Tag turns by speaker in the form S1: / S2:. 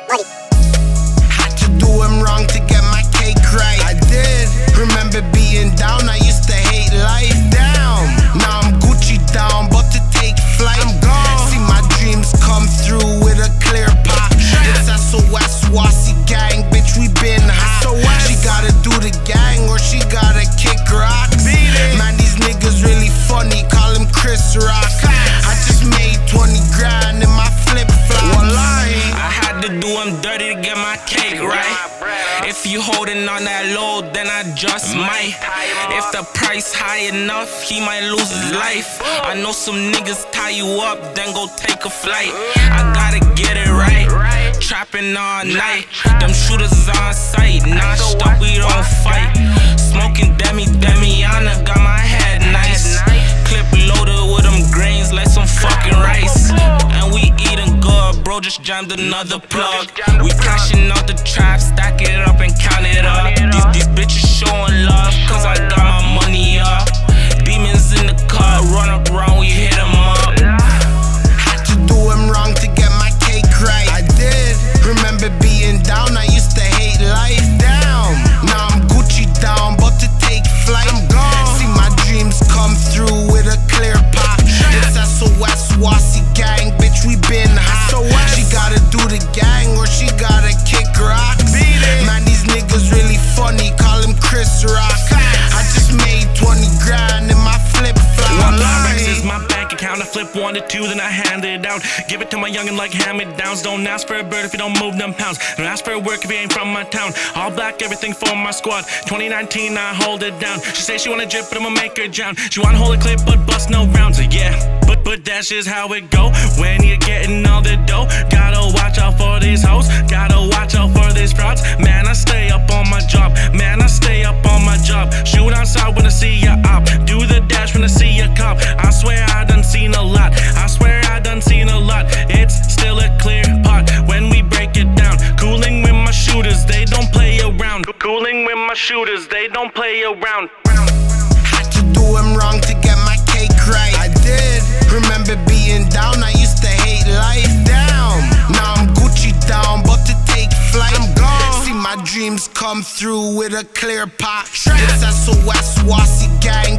S1: Had to do him wrong to get my cake right. I did. Remember being down, I used to hate life. Down. Now I'm Gucci down, about to take flight. I'm gone. See my dreams come through with a clear pot. It's SOS Wasi gang, bitch, we been hot. She gotta do the gang or she gotta kick rocks. Man, these niggas really funny, call him Chris Rock. I just made 20 grand in my flip-flops.
S2: I had to do him dirty to get my cake right. If you holding on that low, then I just might. If the price high enough, he might lose his life. I know some niggas tie you up, then go take a flight. I gotta get it right, trapping all night. Them shooters on sight, notched up, we don't fight. Smoking Demiana, got my head nice. Clip loaded with them grains like some fucking rice. And we eating good, bro, just jammed another plug. We cashing out the trap, stack it up and count it up. These bitches showing love, cause I got my money up. Demons in the car, run up around, we hit them up.
S1: Had to do him wrong to get my cake right. I did. Remember being down, I used to hate life. Down. Now I'm Gucci down, about to take flight. I'm gone. See my dreams come through with a clear pot. It's SOS Wasi gang, bitch, we been hot. She gotta do the gang or she gotta kick rocks. Man, these niggas really funny, call him Chris Rock. I just made 20 grand in my flip-flops.
S3: Is my bank account. I flip 1 to 2, then I hand it out. Give it to my youngin' like hand-me-downs. Don't ask for a bird if you don't move them pounds. Don't ask for a work if you ain't from my town. All black, everything for my squad. 2019, I hold it down. She say she wanna drip, but I'ma make her drown. She wanna hold a clip, but bust no rounds. Yeah, but that's just how it go when you're getting all the dough. Gotta watch out for these hoes. Gotta watch out for these frauds. Man, I stay up on my job. Man, I stay up on my job. Shoot outside when I see ya up. Do the dash when I see ya cop. I swear I done seen a lot. I swear I done seen a lot. It's still a clear pot when we break it down. Cooling with my shooters, they don't play around. Cooling with my shooters, they don't play around.
S1: Had to do him wrong to get my cake right. I did. Remember being down, I used to hate life. Down. Now I'm Gucci down, about to take flight. I'm gone. See my dreams come through with a clear pot. It's SOS Wasi gang,